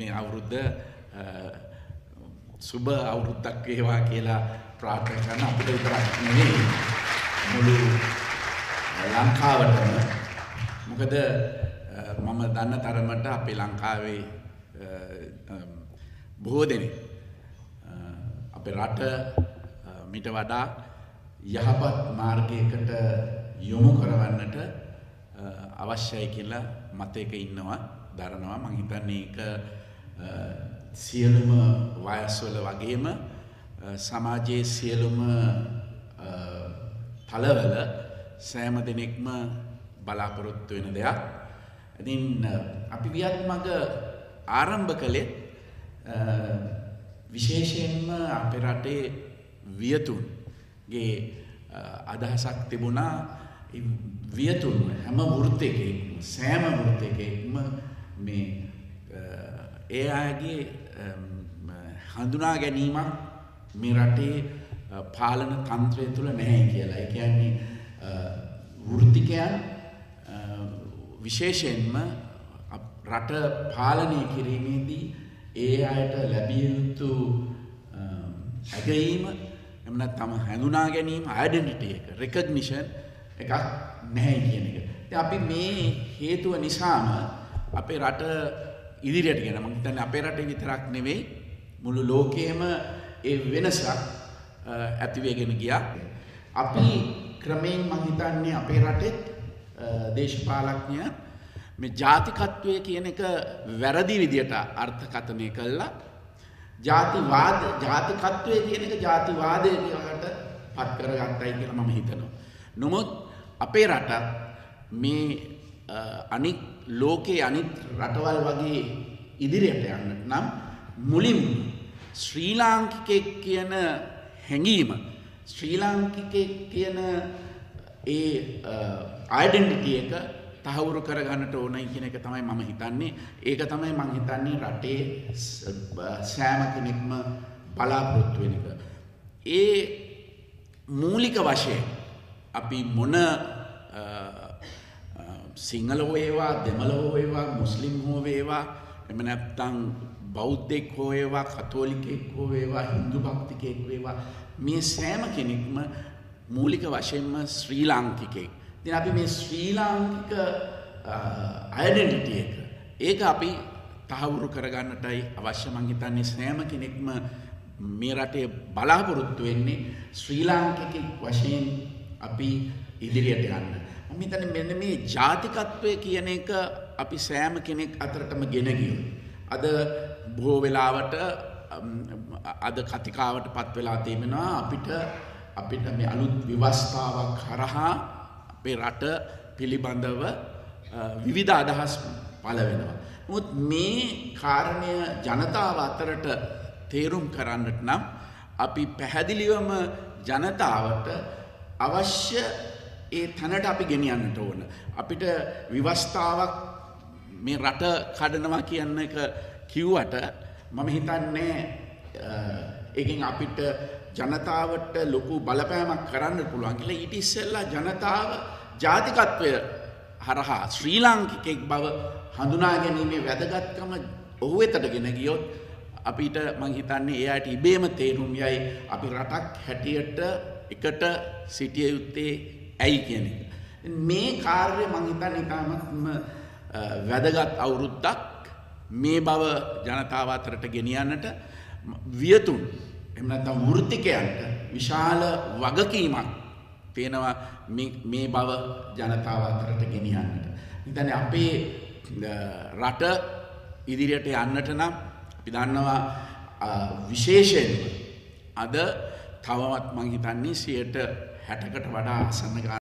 මේ අවුරුද්ද සුබ අවුරුද්දක් වේවා කියලා ප්‍රාර්ථනා කරන අපිට විතරක් නෙවෙයි මුළු ලංකාවටම. මොකද මම දන්න තරමට අපේ ලංකාවේ බොහෝ දෙනෙක් අපේ රට මිට වඩා යහපත් මාර්ගයකට යොමු කරවන්නට අවශ්‍යයි කියලා මතයක ඉන්නවා දරනවා. මම හිතන්නේ ඒක සියලුම වයස්වල වගේම සමාජයේ සියලුම තලවල සෑම දෙනෙක්ම බලාපොරොත්තු වෙන දෙයක්. ඉතින් අපි වියත් මග ආරම්භ කළේ විශේෂයෙන්ම අපේ රටේ වියතුන්ගේ අදහසක් තිබුණා. වියතුන් හැම වෘත්තයකම සෑම වෘත්තයකම මේ ඒ අයගේ හඳුනා ගැනීමක් මේ රටේ පාලන තන්ත්‍රය තුළ නැහැ කියලා. ඒ කියන්නේ වෘත්තිකයන් විශේෂයෙන්ම රට පාලනය කිරීමේදී ඒ අයට ලැබිය යුතු ඇගයීම එම නැත්නම් හඳුනා ගැනීම ඩෙන්ටිටි එක රෙකග්නිෂන් එකක් නැහැ කියන එක. ඉතින් අපි මේ හේතුව නිසාම අපේ රට ඉදිරියට ගෙන මම හිතන්නේ අපේ රටේ විතරක් නෙවෙයි මුළු ලෝකෙම ඒ වෙනසක් ඇති වෙගෙන ගියා. අපි ක්‍රමයෙන් මම හිතන්නේ අපේ රටේ දේශපාලඥය මේ ජාතිකත්වය කියන එක වැරදි විදියට අර්ථකථනය කළා. ජාතිකත්වය කියන එක ජාතිවාදය කියලාට පත් කරගත්තයි කියලා මම හිතනවා. නමුත් අපේ රට මේ අනික් ලෝකයේ අනිත් රටවල් වගේ ඉදිරියට යන්නට නම් මුලින්ම ශ්‍රී ලාංකිකයෙක් කියන හැඟීම ශ්‍රී ලාංකිකයෙක් කියන ඒ ඩෙන්ටිටි එක තහවුරු කරගන්නට ඕනයි කියන එක තමයි මම හිතන්නේ. ඒක තමයි මම හිතන්නේ රටේ සෑම කෙනෙක්ම බලාපොරොත්තු වෙන එක. ඒ මූලික වශයෙන් අපි මොන සිංහල හෝ වේවා දෙමළ හෝ වේවා මුස්ලිම් හෝ වේවා එහෙම නැත්නම් බෞද්ධෙක් හෝ වේවා කතෝලිකෙක් හෝ වේවා හින්දු භක්තිකයෙක් වේවා මේ සෑම කෙනෙක්ම මූලික වශයෙන්ම ශ්‍රී ලාංකිකයෙක්. ඉතින් අපි මේ ශ්‍රී ලාංකික ඩෙන්ටිටි එක ඒක අපි තහවුරු කරගන්නටයි අවශ්‍ය. මම හිතන්නේ සෑම කෙනෙක්ම මේ රටේ බලාපොරොත්තු වෙන්නේ ශ්‍රී ලාංකිකයෙක් වශයෙන් අපි ඉදිරියට යන්න. මම හිතන්නේ මෙන්න මේ ජාතිකත්වය කියන එක අපි සෑම කෙනෙක් අතරටම ගෙන ගියොත් අද බොහෝ වෙලාවට අද කතිකාවටපත් වෙලා තිබෙනවා අපිට මේ අලුත් ව්‍යවස්ථාවක් හරහා අපේ රට පිළිබඳව විවිධ අදහස් පළ වෙනවා. නමුත් මේ කාරණය ජනතාව අතරට තේරුම් කරන්නට නම් අපි පැහැදිලිවම ජනතාවට අවශ්‍ය ඒ තැනට අපි ගෙනියන්නට ඕන. අපිට ව්‍යවස්ථාවක් මේ රට කඩනවා කියන එක කිව්වට මම හිතන්නේ ඒකෙන් අපිට ජනතාවට ලොකු බලපෑමක් කරන්න පුළුවන් කියලා. ඊට ඉස්සෙල්ලා ජනතාව ජාතිකත්වය හරහා ශ්‍රී ලාංකිකයෙක් බව හඳුනා ගැනීමේ වැදගත්කම ඔහු වෙතට ගෙන ගියොත් අපිට මම හිතන්නේ එයාට ඉබේම තේරුම් යයි අපි රටක් හැටියට එකට සිටිය යුත්තේ ඇයි කියන එක. මේ කාර්යය මම හිතන්නේ ඉතාමත්ම වැදගත් අවුරුද්දක් මේ බව ජනතාව අතරට ගෙනියන්නට වියතුන් එහෙම නැත්නම් වෘත්තිකයන්ට විශාල වගකීමක් තියෙනවා මේ බව ජනතාව අතරට ගෙනියන්නට. ඉතින් අපේ රට ඉදිරියට යන්නට නම් අපි දන්නවා විශේෂයෙන්ම අද තවමත් මම හිතන්නේ 60%කට වඩා ආසන්න